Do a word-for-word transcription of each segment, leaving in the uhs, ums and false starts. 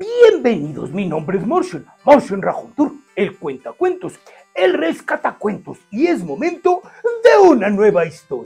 Bienvenidos, mi nombre es Morshen, Morshen Rajuntur, el cuentacuentos, el rescatacuentos, y es momento de una nueva historia.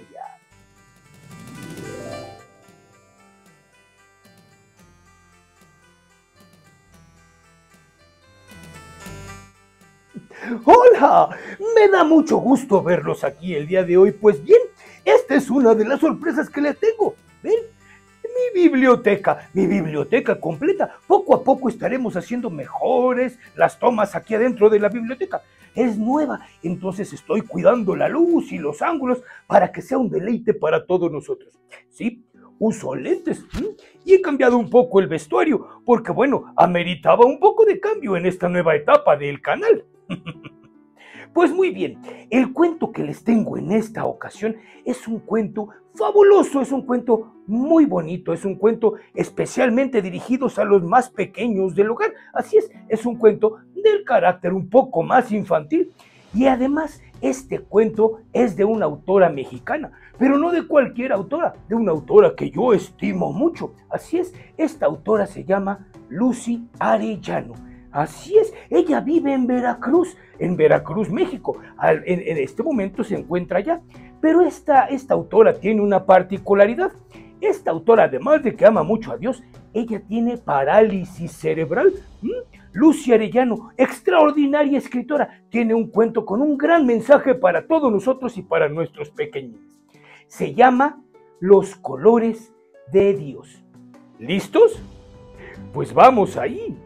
¡Hola! Me da mucho gusto verlos aquí el día de hoy. Pues bien, esta es una de las sorpresas que les tengo. ¿Ven? Mi biblioteca, mi biblioteca completa. Poco a poco estaremos haciendo mejores las tomas aquí adentro de la biblioteca. Es nueva, entonces estoy cuidando la luz y los ángulos para que sea un deleite para todos nosotros. Sí, uso lentes ¿sí? y he cambiado un poco el vestuario porque, bueno, ameritaba un poco de cambio en esta nueva etapa del canal. Pues muy bien, el cuento que les tengo en esta ocasión es un cuento fabuloso, es un cuento muy bonito, es un cuento especialmente dirigido a los más pequeños del hogar. Así es, es un cuento del carácter un poco más infantil y además este cuento es de una autora mexicana, pero no de cualquier autora, de una autora que yo estimo mucho. Así es, esta autora se llama Lucy Arellano. Así es, ella vive en Veracruz, en Veracruz, México. En, en este momento se encuentra allá. Pero esta, esta autora tiene una particularidad. Esta autora, además de que ama mucho a Dios, ella tiene parálisis cerebral. ¿Mm? Lucy Arellano, extraordinaria escritora, tiene un cuento con un gran mensaje para todos nosotros y para nuestros pequeños. Se llama Los colores de Dios. ¿Listos? Pues vamos ahí.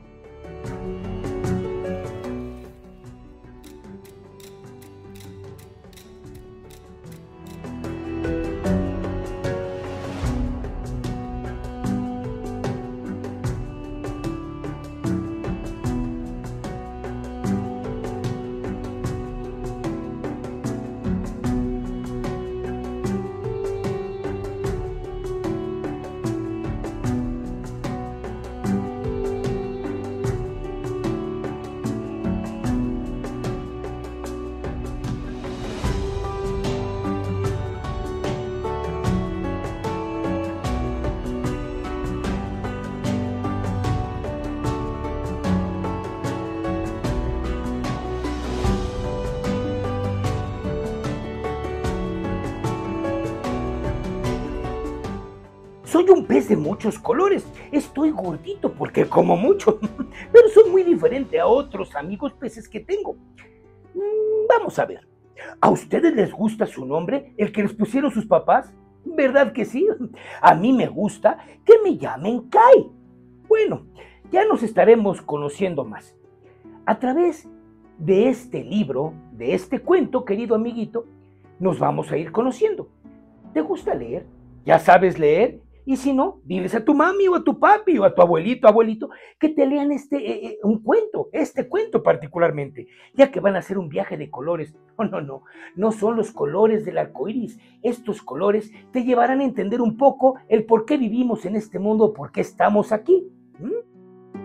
Soy un pez de muchos colores, estoy gordito porque como mucho, pero soy muy diferente a otros amigos peces que tengo. Vamos a ver, ¿a ustedes les gusta su nombre, el que les pusieron sus papás? ¿Verdad que sí? A mí me gusta que me llamen Kai. Bueno, ya nos estaremos conociendo más. A través de este libro, de este cuento, querido amiguito, nos vamos a ir conociendo. ¿Te gusta leer? ¿Ya sabes leer? Y si no, diles a tu mami o a tu papi o a tu abuelito, abuelito, que te lean este, eh, un cuento, este cuento particularmente, ya que van a hacer un viaje de colores. No, no, no, no son los colores del arco iris. Estos colores te llevarán a entender un poco el por qué vivimos en este mundo, por qué estamos aquí. ¿Mm?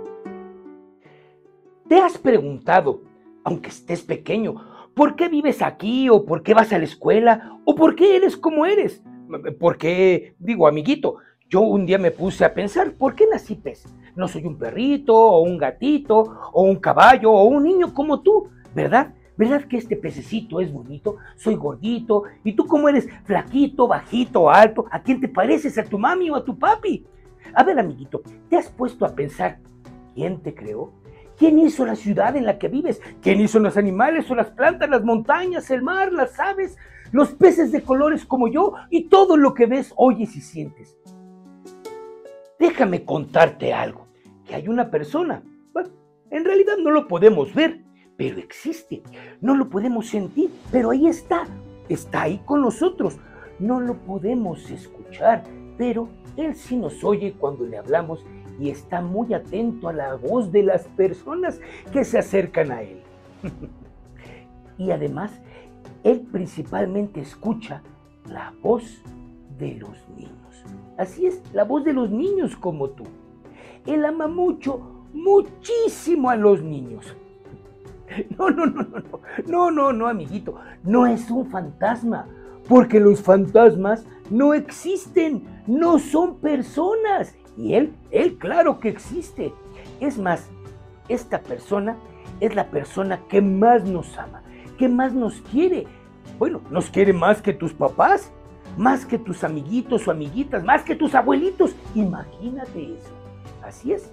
¿Te has preguntado, aunque estés pequeño, por qué vives aquí o por qué vas a la escuela o por qué eres como eres? Porque, digo, amiguito, yo un día me puse a pensar, ¿por qué nací pez? No soy un perrito, o un gatito, o un caballo, o un niño como tú, ¿verdad? ¿Verdad que este pececito es bonito? Soy gordito, ¿y tú cómo eres? Flaquito, bajito, alto, ¿a quién te pareces? ¿A tu mami o a tu papi? A ver, amiguito, ¿te has puesto a pensar, ¿quién te creó? ¿Quién hizo la ciudad en la que vives? ¿Quién hizo los animales o las plantas, las montañas, el mar, las aves, los peces de colores como yo y todo lo que ves, oyes y sientes? Déjame contarte algo, que hay una persona, bueno, en realidad no lo podemos ver, pero existe, no lo podemos sentir, pero ahí está, está ahí con nosotros, no lo podemos escuchar, pero él sí nos oye cuando le hablamos y está muy atento a la voz de las personas que se acercan a él. Y además, él principalmente escucha la voz de los niños. Así es, la voz de los niños como tú. Él ama mucho, muchísimo a los niños. No, no, no, no, no, no, no, no, amiguito, no es un fantasma, porque los fantasmas no existen, no son personas. Y Él, Él claro que existe. Es más, esta persona es la persona que más nos ama, que más nos quiere. Bueno, nos quiere más que tus papás, más que tus amiguitos o amiguitas, más que tus abuelitos. Imagínate eso. Así es.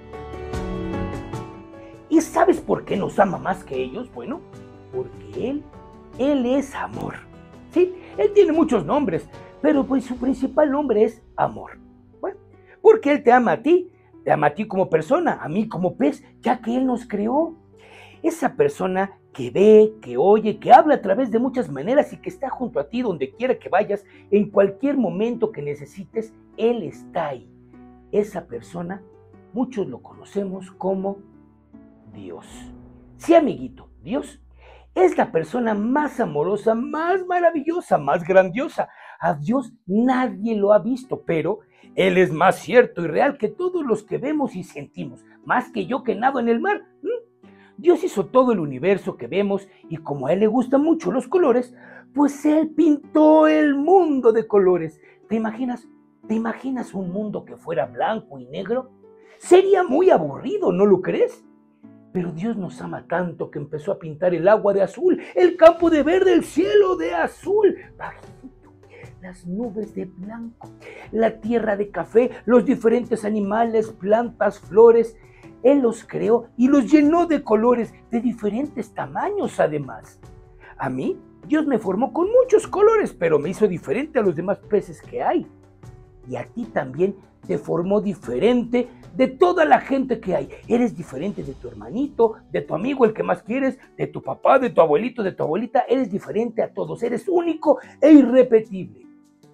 ¿Y sabes por qué nos ama más que ellos? Bueno, porque Él, Él es amor. Sí, Él tiene muchos nombres, pero pues su principal nombre es amor. Bueno, porque Él te ama a ti, te ama a ti como persona, a mí como pez, ya que Él nos creó. Esa persona que ve, que oye, que habla a través de muchas maneras y que está junto a ti donde quiera que vayas, en cualquier momento que necesites, Él está ahí. Esa persona, muchos lo conocemos como Dios. Sí, amiguito, Dios es la persona más amorosa, más maravillosa, más grandiosa. A Dios nadie lo ha visto, pero Él es más cierto y real que todos los que vemos y sentimos, más que yo que nado en el mar. ¿Mm? Dios hizo todo el universo que vemos y como a Él le gustan mucho los colores, pues Él pintó el mundo de colores. ¿Te imaginas? ¿Te imaginas un mundo que fuera blanco y negro? Sería muy aburrido, ¿no lo crees? Pero Dios nos ama tanto que empezó a pintar el agua de azul, el campo de verde, el cielo de azul, bajito, las nubes de blanco, la tierra de café, los diferentes animales, plantas, flores. Él los creó y los llenó de colores de diferentes tamaños además. A mí, Dios me formó con muchos colores, pero me hizo diferente a los demás peces que hay. Y a ti también te formó diferente de toda la gente que hay. Eres diferente de tu hermanito, de tu amigo, el que más quieres, de tu papá, de tu abuelito, de tu abuelita. Eres diferente a todos. Eres único e irrepetible.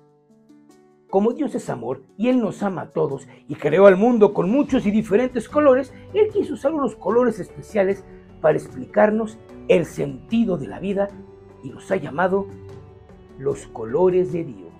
Como Dios es amor y Él nos ama a todos y creó al mundo con muchos y diferentes colores, Él quiso usar unos colores especiales para explicarnos el sentido de la vida y los ha llamado los colores de Dios.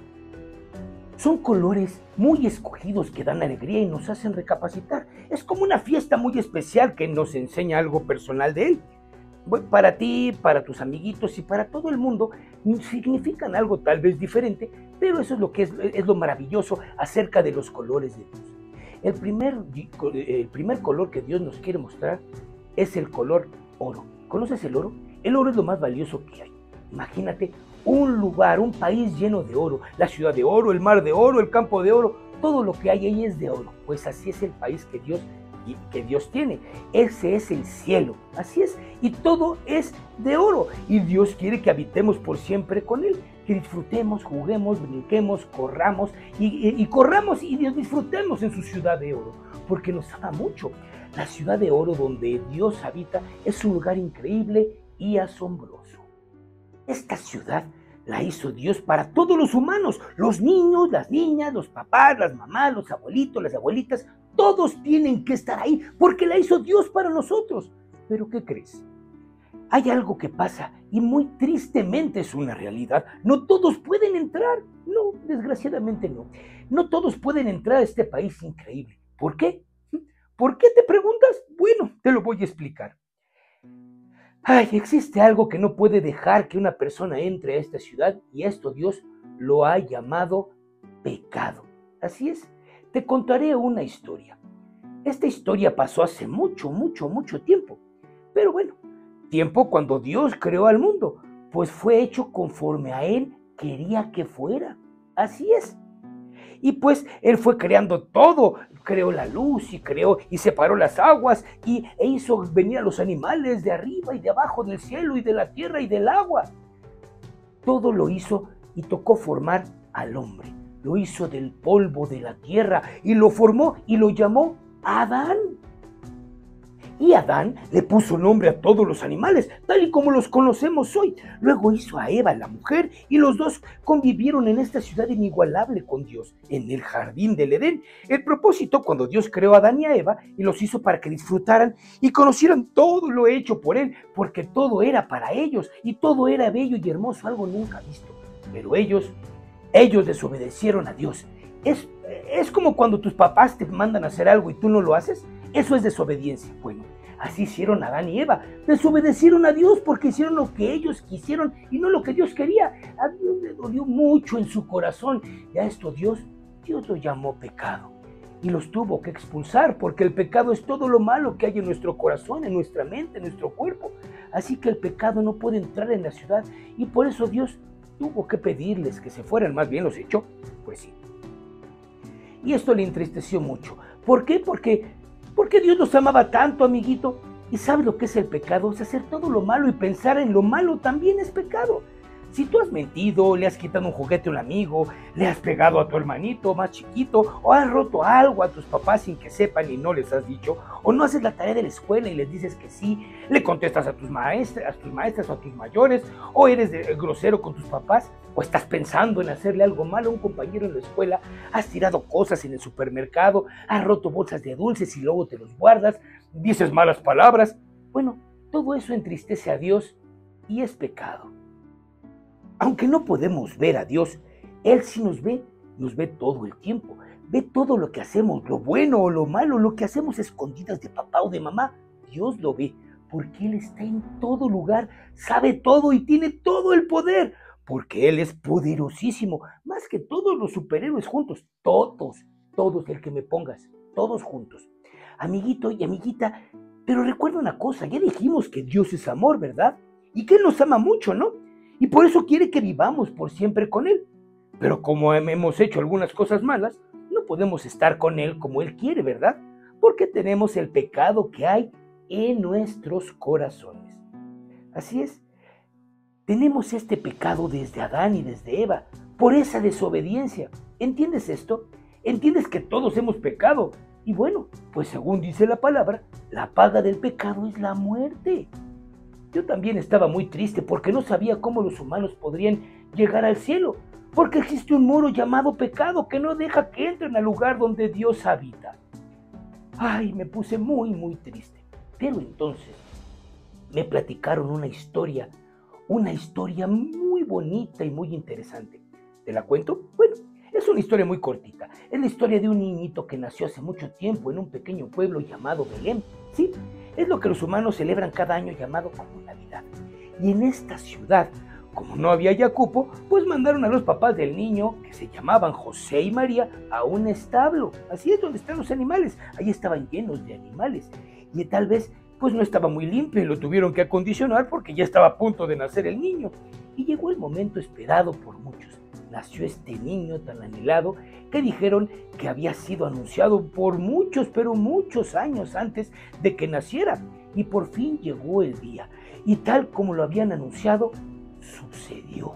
Son colores muy escogidos que dan alegría y nos hacen recapacitar. Es como una fiesta muy especial que nos enseña algo personal de Él. Para ti, para tus amiguitos y para todo el mundo significan algo tal vez diferente, pero eso es lo que es, es lo maravilloso acerca de los colores de Dios. El primer, el primer color que Dios nos quiere mostrar es el color oro. ¿Conoces el oro? El oro es lo más valioso que hay. Imagínate un lugar, un país lleno de oro, la ciudad de oro, el mar de oro, el campo de oro, todo lo que hay ahí es de oro. Pues así es el país que Dios, que Dios tiene. Ese es el cielo, así es, y todo es de oro. Y Dios quiere que habitemos por siempre con Él, que disfrutemos, juguemos, brinquemos, corramos y, y, y corramos y disfrutemos en su ciudad de oro, porque nos ama mucho. La ciudad de oro donde Dios habita es un lugar increíble y asombroso. Esta ciudad la hizo Dios para todos los humanos, los niños, las niñas, los papás, las mamás, los abuelitos, las abuelitas, todos tienen que estar ahí porque la hizo Dios para nosotros. ¿Pero qué crees? Hay algo que pasa y muy tristemente es una realidad. No todos pueden entrar, no, desgraciadamente no. No todos pueden entrar a este país increíble. ¿Por qué? ¿Por qué te preguntas? Bueno, te lo voy a explicar. Ay, existe algo que no puede dejar que una persona entre a esta ciudad y esto Dios lo ha llamado pecado. Así es, te contaré una historia. Esta historia pasó hace mucho, mucho, mucho tiempo. Pero bueno, tiempo cuando Dios creó al mundo, pues fue hecho conforme a Él quería que fuera. Así es. Y pues Él fue creando todo, creó la luz y creó y separó las aguas y, e hizo venir a los animales de arriba y de abajo del cielo y de la tierra y del agua. Todo lo hizo y tocó formar al hombre. Lo hizo del polvo de la tierra y lo formó y lo llamó Adán. Y Adán le puso nombre a todos los animales, tal y como los conocemos hoy. Luego hizo a Eva, la mujer, y los dos convivieron en esta ciudad inigualable con Dios, en el jardín del Edén. El propósito, cuando Dios creó a Adán y a Eva, y los hizo para que disfrutaran y conocieran todo lo hecho por Él, porque todo era para ellos, y todo era bello y hermoso, algo nunca visto. Pero ellos, ellos desobedecieron a Dios. Es, es como cuando tus papás te mandan a hacer algo y tú no lo haces. Eso es desobediencia. Bueno, así hicieron Adán y Eva. Desobedecieron a Dios porque hicieron lo que ellos quisieron y no lo que Dios quería. A Dios le dolió mucho en su corazón. Y a esto Dios, Dios lo llamó pecado. y los tuvo que expulsar, porque el pecado es todo lo malo que hay en nuestro corazón, en nuestra mente, en nuestro cuerpo. Así que el pecado no puede entrar en la ciudad, y por eso Dios tuvo que pedirles que se fueran. Más bien los echó, pues sí. Y esto le entristeció mucho. ¿Por qué? Porque, porque Dios nos amaba tanto, amiguito. ¿Y sabes lo que es el pecado? Es hacer todo lo malo, y pensar en lo malo también es pecado. Si tú has mentido, le has quitado un juguete a un amigo, le has pegado a tu hermanito más chiquito, o has roto algo a tus papás sin que sepan y no les has dicho, o no haces la tarea de la escuela y les dices que sí, le contestas a tus maestras, a tus maestras o a tus mayores, o eres de, grosero con tus papás, o estás pensando en hacerle algo malo a un compañero en la escuela, has tirado cosas en el supermercado, has roto bolsas de dulces y luego te los guardas, dices malas palabras. Bueno, todo eso entristece a Dios y es pecado. Aunque no podemos ver a Dios, Él sí nos ve, nos ve todo el tiempo. Ve todo lo que hacemos, lo bueno o lo malo, lo que hacemos escondidas de papá o de mamá. Dios lo ve, porque Él está en todo lugar, sabe todo y tiene todo el poder. Porque Él es poderosísimo, más que todos los superhéroes juntos. Todos, todos, el que me pongas, todos juntos. Amiguito y amiguita, pero recuerda una cosa, ya dijimos que Dios es amor, ¿verdad? Y que Él nos ama mucho, ¿no? Y por eso quiere que vivamos por siempre con Él. Pero como hemos hecho algunas cosas malas, no podemos estar con Él como Él quiere, ¿verdad? Porque tenemos el pecado que hay en nuestros corazones. Así es, tenemos este pecado desde Adán y desde Eva, por esa desobediencia. ¿Entiendes esto? ¿Entiendes que todos hemos pecado? Y bueno, pues según dice la palabra, la paga del pecado es la muerte. Yo también estaba muy triste porque no sabía cómo los humanos podrían llegar al cielo, porque existe un muro llamado pecado que no deja que entren al lugar donde Dios habita. Ay, me puse muy, muy triste. Pero entonces me platicaron una historia, una historia muy bonita y muy interesante. ¿Te la cuento? Bueno, es una historia muy cortita. Es la historia de un niñito que nació hace mucho tiempo en un pequeño pueblo llamado Belén. ¿Sí? Es lo que los humanos celebran cada año llamado como Navidad. Y en esta ciudad, como no había ya cupo, pues mandaron a los papás del niño, que se llamaban José y María, a un establo. Así es donde están los animales. Ahí estaban llenos de animales. Y tal vez pues no estaba muy limpio y lo tuvieron que acondicionar porque ya estaba a punto de nacer el niño. Y llegó el momento esperado por muchos. Nació este niño tan anhelado que dijeron que había sido anunciado por muchos, pero muchos años antes de que naciera. Y por fin llegó el día. Y tal como lo habían anunciado, sucedió.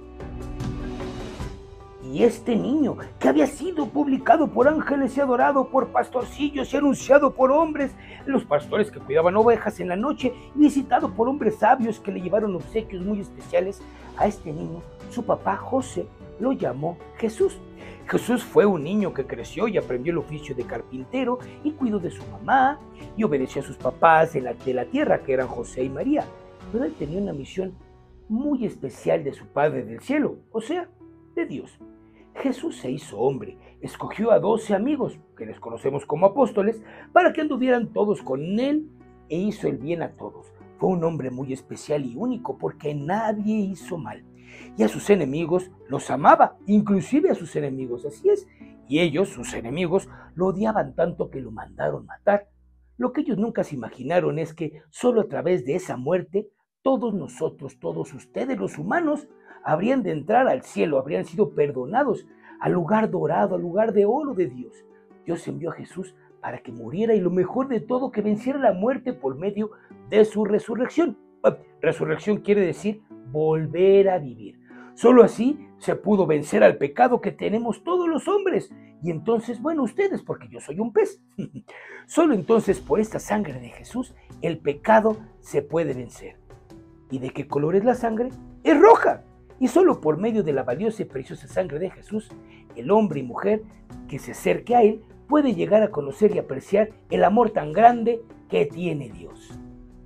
Y este niño, que había sido publicado por ángeles y adorado por pastorcillos y anunciado por hombres, los pastores que cuidaban ovejas en la noche, y visitado por hombres sabios que le llevaron obsequios muy especiales, a este niño, su papá José lo llamó Jesús. Jesús fue un niño que creció y aprendió el oficio de carpintero y cuidó de su mamá y obedeció a sus papás de la, de la tierra, que eran José y María. Pero él tenía una misión muy especial de su Padre del cielo, o sea, de Dios. Jesús se hizo hombre, escogió a doce amigos, que les conocemos como apóstoles, para que anduvieran todos con él e hizo el bien a todos. Fue un hombre muy especial y único porque nadie hizo mal. Y a sus enemigos los amaba, inclusive a sus enemigos, así es. Y ellos, sus enemigos, lo odiaban tanto que lo mandaron matar. Lo que ellos nunca se imaginaron es que solo a través de esa muerte, todos nosotros, todos ustedes, los humanos, habrían de entrar al cielo, habrían sido perdonados, al lugar dorado, al lugar de oro de Dios. Dios envió a Jesús para que muriera y lo mejor de todo, que venciera la muerte por medio de su resurrección. Resurrección quiere decir volver a vivir. Solo así se pudo vencer al pecado que tenemos todos los hombres. Y entonces, bueno, ustedes, porque yo soy un pez. Solo entonces por esta sangre de Jesús el pecado se puede vencer. ¿Y de qué color es la sangre? Es roja. Y solo por medio de la valiosa y preciosa sangre de Jesús, el hombre y mujer que se acerque a Él puede llegar a conocer y apreciar el amor tan grande que tiene Dios.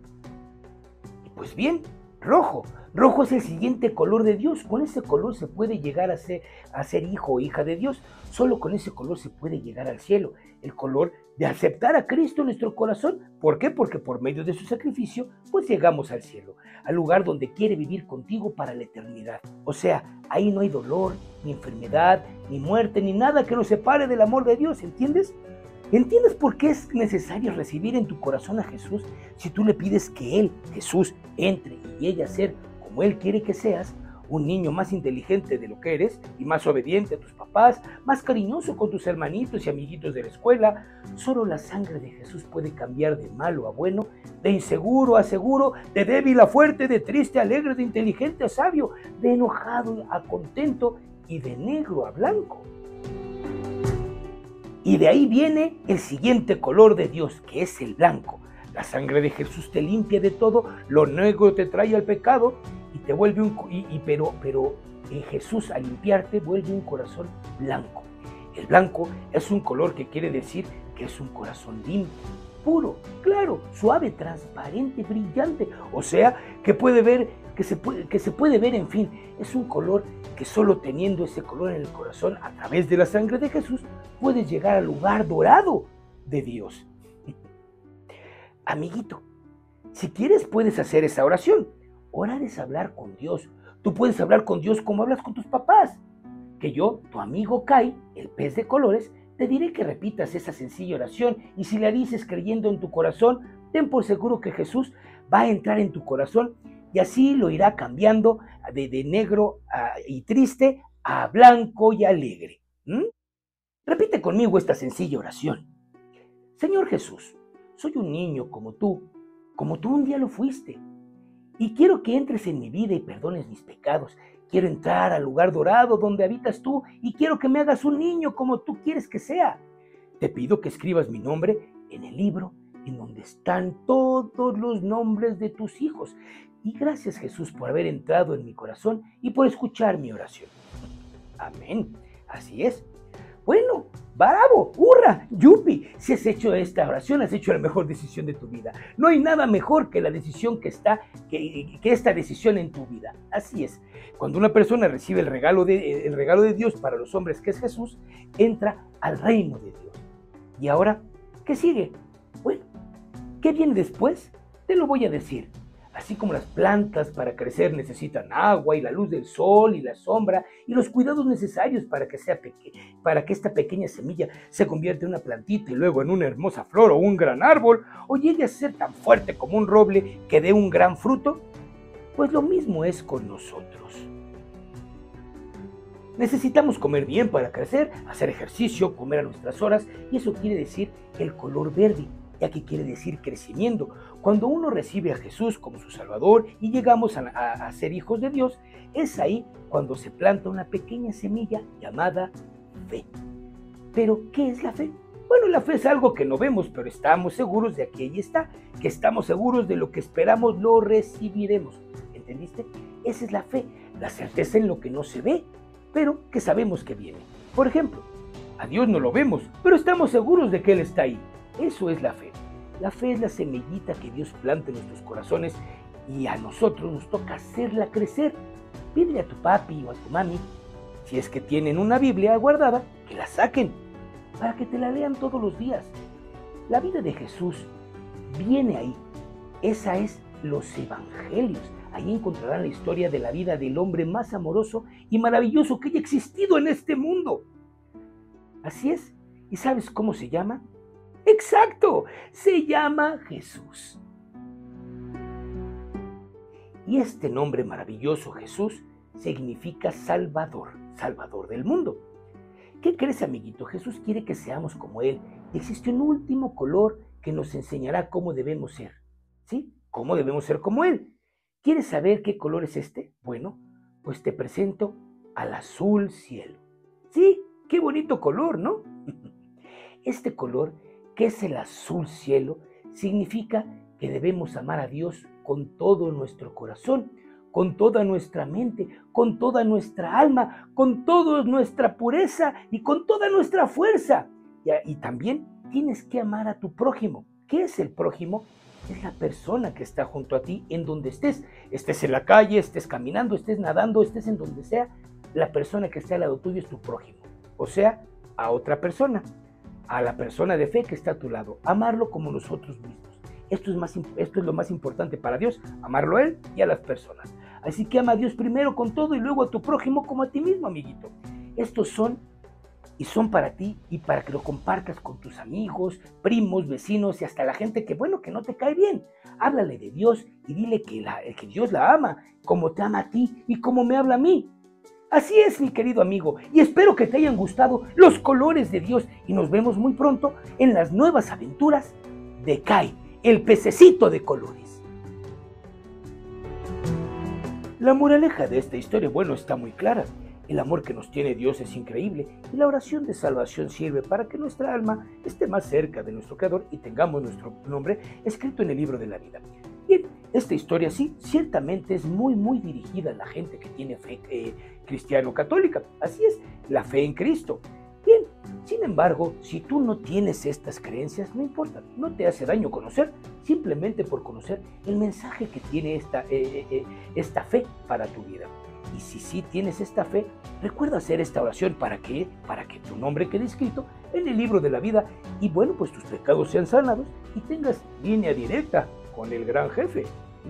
Y pues bien, rojo. Rojo es el siguiente color de Dios. Con ese color se puede llegar a ser, a ser hijo o hija de Dios. Solo con ese color se puede llegar al cielo. El color de aceptar a Cristo en nuestro corazón. ¿Por qué? Porque por medio de su sacrificio, pues llegamos al cielo, al lugar donde quiere vivir contigo para la eternidad. O sea, ahí no hay dolor, ni enfermedad, ni muerte, ni nada que nos separe del amor de Dios, ¿entiendes? ¿Entiendes por qué es necesario recibir en tu corazón a Jesús si tú le pides que Él, Jesús, entre y llegue a ser como Él quiere que seas? Un niño más inteligente de lo que eres y más obediente a tus papás, más cariñoso con tus hermanitos y amiguitos de la escuela. Solo la sangre de Jesús puede cambiar de malo a bueno, de inseguro a seguro, de débil a fuerte, de triste a alegre, de inteligente a sabio, de enojado a contento y de negro a blanco. Y de ahí viene el siguiente color de Dios, que es el blanco. La sangre de Jesús te limpia de todo, lo negro te trae al pecado y te vuelve un... Y, y, pero, pero en Jesús al limpiarte vuelve un corazón blanco. El blanco es un color que quiere decir que es un corazón limpio, puro, claro, suave, transparente, brillante. O sea, que puede ver, que se puede, que se puede ver, en fin, es un color que solo teniendo ese color en el corazón, a través de la sangre de Jesús, puedes llegar al lugar dorado de Dios. Amiguito, si quieres puedes hacer esa oración. Orar es hablar con Dios. Tú puedes hablar con Dios como hablas con tus papás. Que yo, tu amigo Kai, el pez de colores, te diré que repitas esa sencilla oración y si la dices creyendo en tu corazón, ten por seguro que Jesús va a entrar en tu corazón y así lo irá cambiando de, de negro a, y triste a blanco y alegre. ¿Mm? Repite conmigo esta sencilla oración. Señor Jesús, soy un niño como tú, como tú un día lo fuiste. Y quiero que entres en mi vida y perdones mis pecados. Quiero entrar al lugar dorado donde habitas tú y quiero que me hagas un niño como tú quieres que sea. Te pido que escribas mi nombre en el libro en donde están todos los nombres de tus hijos. Y gracias Jesús por haber entrado en mi corazón y por escuchar mi oración. Amén. Así es. Bueno, bravo, hurra, yupi, si has hecho esta oración, has hecho la mejor decisión de tu vida. No hay nada mejor que la decisión que está, que, que esta decisión en tu vida. Así es, cuando una persona recibe el regalo, de, el regalo de Dios para los hombres, que es Jesús, entra al reino de Dios. Y ahora, ¿qué sigue? Bueno, ¿qué viene después? Te lo voy a decir. Así como las plantas para crecer necesitan agua y la luz del sol y la sombra y los cuidados necesarios para que, sea peque- para que esta pequeña semilla se convierta en una plantita y luego en una hermosa flor o un gran árbol o llegue a ser tan fuerte como un roble que dé un gran fruto, pues lo mismo es con nosotros. Necesitamos comer bien para crecer, hacer ejercicio, comer a nuestras horas y eso quiere decir el color verde, ya que quiere decir crecimiento. Cuando uno recibe a Jesús como su Salvador y llegamos a, a, a ser hijos de Dios, es ahí cuando se planta una pequeña semilla llamada fe. ¿Pero qué es la fe? Bueno, la fe es algo que no vemos, pero estamos seguros de que ahí está, que estamos seguros de lo que esperamos lo recibiremos. ¿Entendiste? Esa es la fe, la certeza en lo que no se ve, pero que sabemos que viene. Por ejemplo, a Dios no lo vemos, pero estamos seguros de que Él está ahí. Eso es la fe. La fe es la semillita que Dios planta en nuestros corazones y a nosotros nos toca hacerla crecer. Pídele a tu papi o a tu mami, si es que tienen una Biblia guardada, que la saquen para que te la lean todos los días. La vida de Jesús viene ahí. Esa es los evangelios. Ahí encontrarán la historia de la vida del hombre más amoroso y maravilloso que haya existido en este mundo. Así es. ¿Y sabes cómo se llama? ¡Exacto! Se llama Jesús. Y este nombre maravilloso, Jesús, significa Salvador, Salvador del mundo. ¿Qué crees, amiguito? Jesús quiere que seamos como Él. Y existe un último color que nos enseñará cómo debemos ser. ¿Sí? ¿Cómo debemos ser como Él? ¿Quieres saber qué color es este? Bueno, pues te presento al azul cielo. Sí, qué bonito color, ¿no? Este color, que es el azul cielo, significa que debemos amar a Dios con todo nuestro corazón, con toda nuestra mente, con toda nuestra alma, con toda nuestra pureza y con toda nuestra fuerza. Y, y también tienes que amar a tu prójimo. ¿Qué es el prójimo? Es la persona que está junto a ti en donde estés. Estés en la calle, estés caminando, estés nadando, estés en donde sea. La persona que está al lado tuyo es tu prójimo. O sea, a otra persona. A la persona de fe que está a tu lado. Amarlo como nosotros mismos. Esto es, más, esto es lo más importante para Dios. Amarlo a Él y a las personas. Así que ama a Dios primero con todo y luego a tu prójimo como a ti mismo, amiguito. Estos son y son para ti y para que lo compartas con tus amigos, primos, vecinos y hasta la gente que, bueno, que no te cae bien. Háblale de Dios y dile que, la, que Dios la ama, como te ama a ti y como me habla a mí. Así es, mi querido amigo, y espero que te hayan gustado los colores de Dios y nos vemos muy pronto en las nuevas aventuras de Kai, el pececito de colores. La moraleja de esta historia, bueno, está muy clara. El amor que nos tiene Dios es increíble y la oración de salvación sirve para que nuestra alma esté más cerca de nuestro Creador y tengamos nuestro nombre escrito en el libro de la vida. Bien, esta historia sí, ciertamente es muy, muy dirigida a la gente que tiene fe eh, cristiano-católica. Así es, la fe en Cristo. Bien, sin embargo, si tú no tienes estas creencias, no importa, no te hace daño conocer, simplemente por conocer el mensaje que tiene esta, eh, eh, esta fe para tu vida. Y si sí tienes esta fe, recuerda hacer esta oración para que, para que tu nombre quede escrito en el libro de la vida y bueno, pues tus pecados sean sanados y tengas línea directa con el gran jefe. ¿Mm?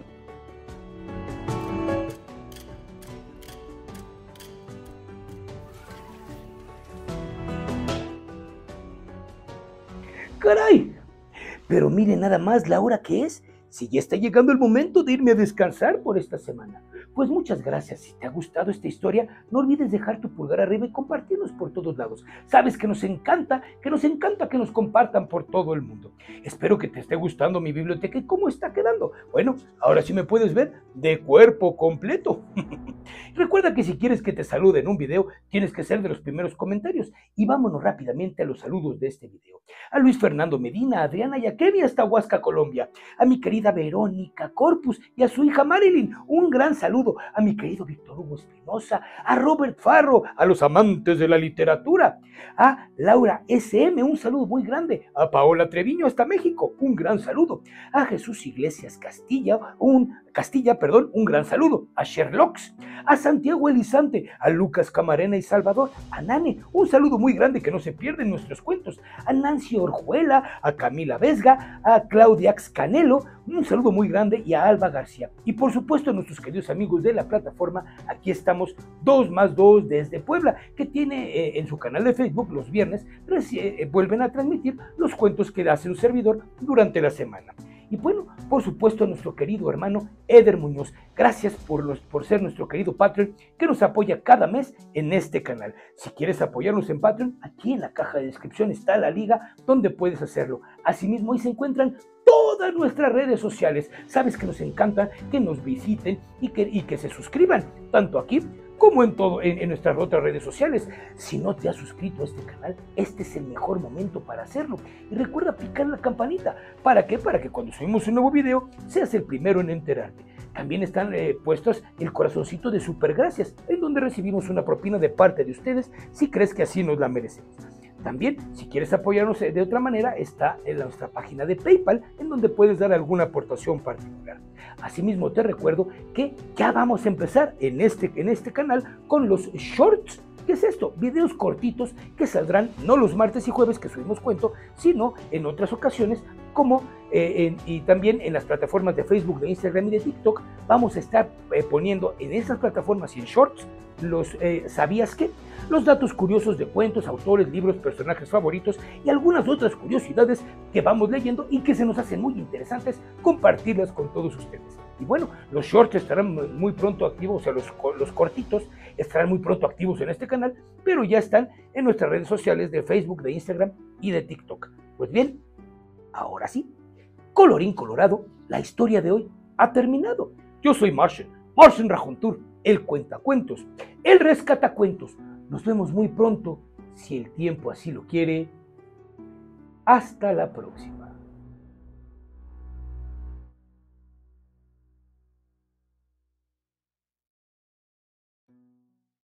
¡Caray! Pero mire nada más la hora que es. Si ya está llegando el momento de irme a descansar por esta semana. Pues muchas gracias. Si te ha gustado esta historia, no olvides dejar tu pulgar arriba y compartirnos por todos lados. Sabes que nos encanta, que nos encanta que nos compartan por todo el mundo. Espero que te esté gustando mi biblioteca y cómo está quedando. Bueno, ahora sí me puedes ver de cuerpo completo. Recuerda que si quieres que te salude en un video, tienes que ser de los primeros comentarios. Y vámonos rápidamente a los saludos de este video. A Luis Fernando Medina, a Adriana y a Kevin hasta Huasca, Colombia. A mi querida Verónica Corpus y a su hija Marilyn, un gran saludo. A mi querido Víctor Hugo Espinosa, a Robert Farro, a los amantes de la literatura. A Laura S M, un saludo muy grande. A Paola Treviño hasta México, un gran saludo. A Jesús Iglesias Castilla, un Castilla, perdón, un gran saludo. A Sherlocks, a Santiago Elizante, a Lucas Camarena y Salvador, a Nane, un saludo muy grande que no se pierden nuestros cuentos. A Nancy Orjuela, a Camila Vesga, a Claudia Canelo, un saludo muy grande y a Alba García. Y por supuesto a nuestros queridos amigos de la plataforma, aquí estamos dos más dos desde Puebla, que tiene eh, en su canal de Facebook los viernes, eh, vuelven a transmitir los cuentos que hace un servidor durante la semana. Y bueno, por supuesto a nuestro querido hermano Eder Muñoz, gracias por, los, por ser nuestro querido Patreon que nos apoya cada mes en este canal. Si quieres apoyarnos en Patreon, aquí en la caja de descripción está la liga donde puedes hacerlo. Asimismo ahí se encuentran todas nuestras redes sociales. Sabes que nos encanta que nos visiten y que, y que se suscriban, tanto aquí como en, todo, en, en nuestras otras redes sociales. Si no te has suscrito a este canal, este es el mejor momento para hacerlo. Y recuerda picar la campanita. ¿Para qué? Para que cuando subimos un nuevo video, seas el primero en enterarte. También están eh, puestos el corazoncito de super gracias, en donde recibimos una propina de parte de ustedes si crees que así nos la merecemos. También, si quieres apoyarnos de otra manera, está en nuestra página de PayPal, en donde puedes dar alguna aportación particular. Asimismo, te recuerdo que ya vamos a empezar en este, en este canal con los shorts. ¿Qué es esto? Videos cortitos que saldrán no los martes y jueves que subimos cuento, sino en otras ocasiones, como eh, en, y también en las plataformas de Facebook, de Instagram y de TikTok. Vamos a estar eh, poniendo en esas plataformas y en shorts los eh, ¿sabías qué? Los datos curiosos de cuentos, autores, libros, personajes favoritos y algunas otras curiosidades que vamos leyendo y que se nos hacen muy interesantes compartirlas con todos ustedes. Y bueno, los shorts estarán muy pronto activos, o sea, los, los cortitos estarán muy pronto activos en este canal, pero ya están en nuestras redes sociales de Facebook, de Instagram y de TikTok. Pues bien, ahora sí, colorín colorado, la historia de hoy ha terminado. Yo soy Martian, Martian Rajuntur, el cuentacuentos, el rescatacuentos. Nos vemos muy pronto, si el tiempo así lo quiere. Hasta la próxima.